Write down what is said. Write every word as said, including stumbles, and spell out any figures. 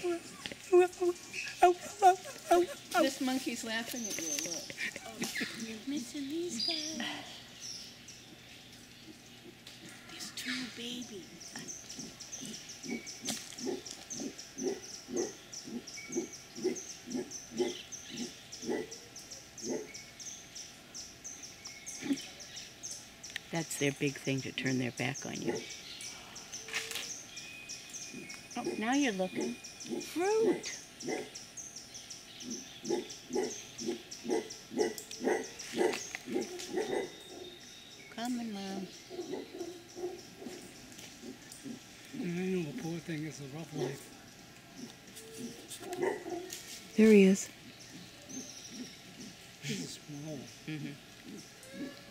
This monkey's laughing at you, look. Oh, you're missing these guys. There's two babies. That's their big thing, to turn their back on you. Oh, now you're looking. Fruit! Coming, Mom. I know, the poor thing is a rough life. There he is. He's small. Mm-hmm.